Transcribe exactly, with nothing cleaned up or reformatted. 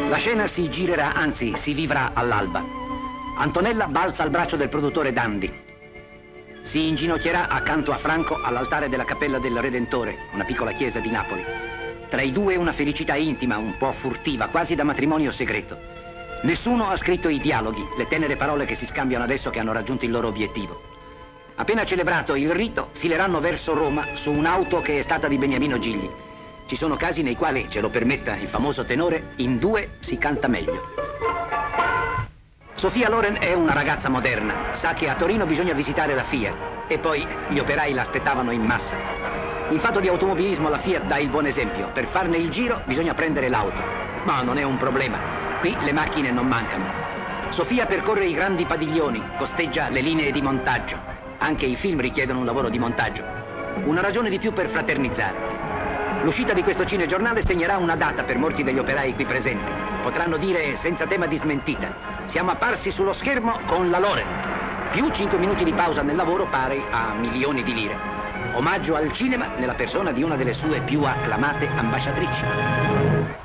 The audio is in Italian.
La scena si girerà, anzi si vivrà all'alba. Antonella balza al braccio del produttore Dandi. Si inginocchierà accanto a Franco all'altare della Cappella del Redentore, una piccola chiesa di Napoli. Tra i due una felicità intima, un po' furtiva, quasi da matrimonio segreto. Nessuno ha scritto i dialoghi, le tenere parole che si scambiano adesso che hanno raggiunto il loro obiettivo. Appena celebrato il rito, fileranno verso Roma su un'auto che è stata di Beniamino Gigli. Ci sono casi nei quali, ce lo permetta il famoso tenore, in due si canta meglio. Sofia Loren è una ragazza moderna, sa che a Torino bisogna visitare la Fiat e poi gli operai l'aspettavano in massa. In fatto di automobilismo la Fiat dà il buon esempio, per farne il giro bisogna prendere l'auto, ma non è un problema, qui le macchine non mancano. Sofia percorre i grandi padiglioni, costeggia le linee di montaggio, anche i film richiedono un lavoro di montaggio, una ragione di più per fraternizzare. L'uscita di questo cinegiornale segnerà una data per molti degli operai qui presenti. Potranno dire senza tema di smentita: siamo apparsi sullo schermo con la Loren. Più cinque minuti di pausa nel lavoro pari a milioni di lire. Omaggio al cinema nella persona di una delle sue più acclamate ambasciatrici.